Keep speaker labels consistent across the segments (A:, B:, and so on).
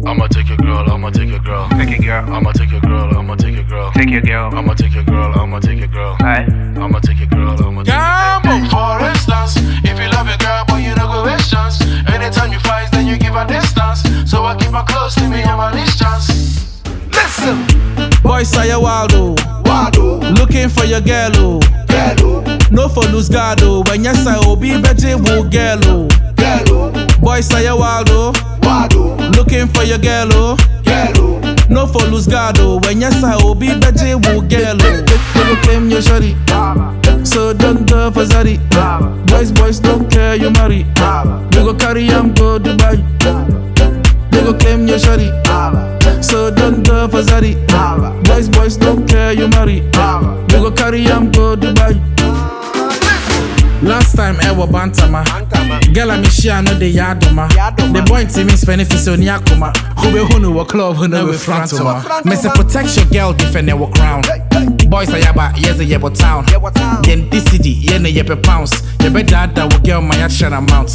A: I'ma take your girl, I'ma take your girl.
B: Take your girl.
A: I'ma take your girl, I'ma take your girl.
B: Take your girl.
A: I'ma take your girl, I'ma take your girl.
B: Alright.
A: I'ma take your girl, I'ma take your girl. For instance, if you love your girl, but you don't go waste chance. Anytime you fight, then you give her distance. So I keep her close to me, I'm a least chance. Listen,
C: boys are you wild, oh. Looking for your girl, oh. No for lose guard, oh. When yes I be beje wo girl, oh. Boys are you wild, oh. Looking for your girl, oh. No for lose guard, oh. When yes I be beje wo girl, oh. They go claim your shawty, so don't go for Zari. Boys don't care you marry. They go carry go Dubai. They go claim your shawty, so don't go for Zari. Boys don't care you marry. They go carry go Dubai. Last time I was bantama. Girl I miss no de yadoma. The boy team is beneficio ni akuma. Who be club who know we front to ma. Me say protect your girl defend your crown. Boys are yaba yes a yebo town. Yen this city yen a yepe pounds. You bet that will girl my action amount.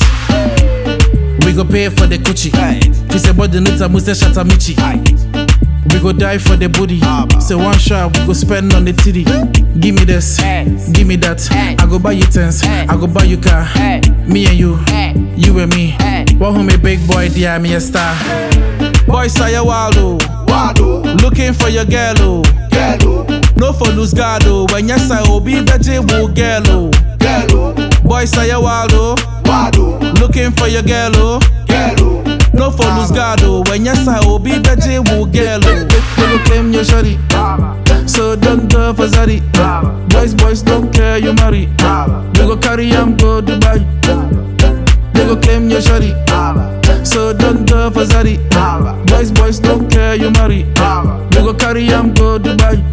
C: We go pay for the Gucci. If say body nita must shata michi. We go die for the booty. Say one shot, we go spend on the titty. Give me this, give me that. I go buy you tens, I go buy you car. Me and you, you and me. One home a big boy, dear me a star. Boys are you wild, oh. Looking for your girl, oh. No for lose guard, oh. When yes I be beje wo girl, oh. Boys are you wild, oh. Looking for your girl, oh. No for lose guard, oh. When yes I be beje wo girl, oh. They go claim your shawty, so don't go for Zari. Boys don't care you marry. They go carry go Dubai. They go claim your shawty, so don't go for Zari. Boys don't care you marry. They go carry go Dubai.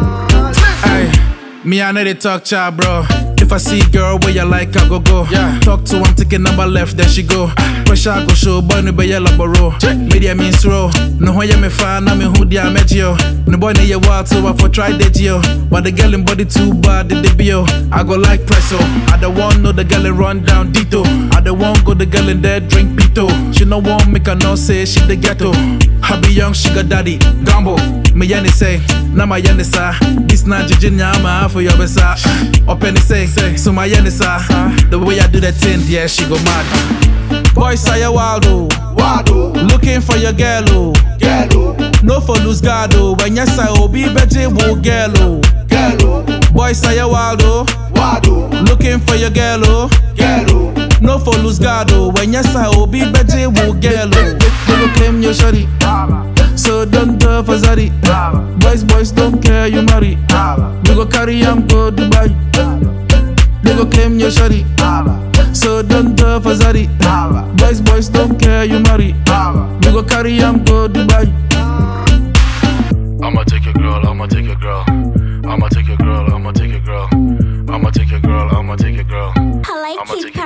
C: Aye, me I know they talk child, bro. If I see girl where you like, I go. Yeah. Talk to one, take a number left, there she go. Pressure I go show, boy no be yellow baro. Media means row. No why you me fan, I'm who they met you. No boy need your wild, so I for try the geo. But the girl in body too bad, the bio. I go like presso. I don't want no the girl in run down Dito. I don't want go the girl in there drink Pito. She no want make her no say she the ghetto. I be young, she got daddy, Gambo. Me yanni say, na my yanni sa. This na Virginia, I'm a for your besa. Open say, so my yanni sa. The way I do that thing, yeah, she go mad. Boys are you wild, oh. Looking for your girl, oh. No for lose guard, oh. When yes I be beje wo girl, oh. Boys are you wild, oh. Looking for your girl, oh. No for lose guard, oh. When yes I be beje wo girl, oh. They go claim your shawty, so don't go for Zari. Boys don't care you marry. We go carry go Dubai. They go claim your shawty, so don't go for Zari. Boys don't care you marry. We go carry go Dubai.
A: I'ma take your girl, I'ma take your girl. I'ma take your girl, I'ma take your girl. I'ma take your girl, I'ma take your girl.
D: I like it.